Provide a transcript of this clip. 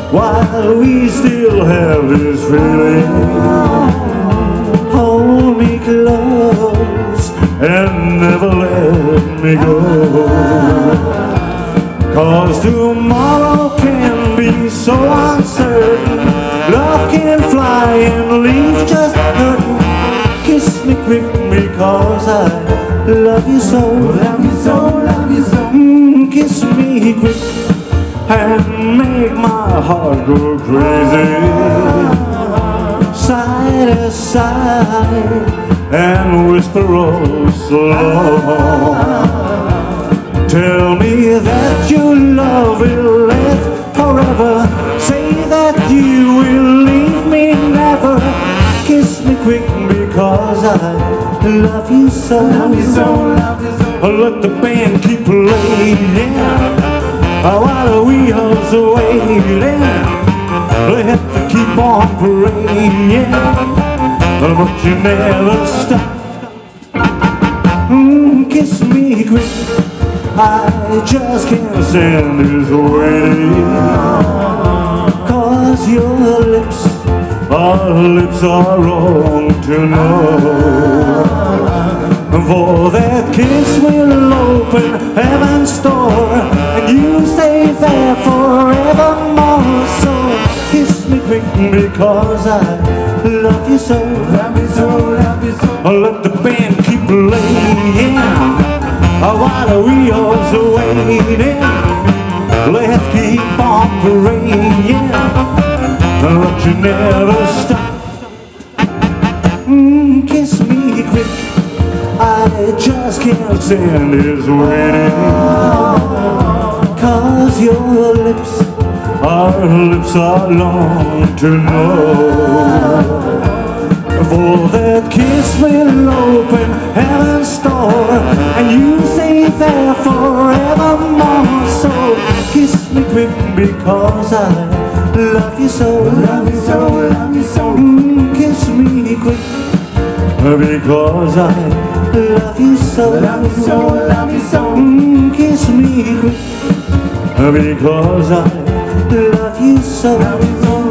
while we still have this feeling. Hold me close and never let me go, 'cause tomorrow can be so uncertain. Love can fly and leave just hurting. Kiss me quick because I love you so. Love you so, love you so. Kiss me quick and make my heart go crazy. Side to side and whisper oh so long. Tell me that your love will last forever. Say that you will leave me never. Kiss me quick because I love you so. Love you so, love you so. Let the band keep playing while we also waiting. Let them keep on praying, but you never stop. Kiss me quick, I just can't stand this waiting. 'Cause your lips are wrong to know. For that kiss will open heaven's door, and you stay there forevermore. So kiss me quick because I love you so. Love you so, love you so. Let the band keep playing while we also waiting. Let's keep on praying, but you never stop. Kiss me quick, I just can't stand this waiting. 'Cause your lips are long to know. For that kiss will open heaven's door, and you stay there forevermore. So kiss me quick because I love you so. Love you so, love you so. Kiss me quick because I love you so. Love you so, love you so. Kiss me quick because I love you so. Love you so.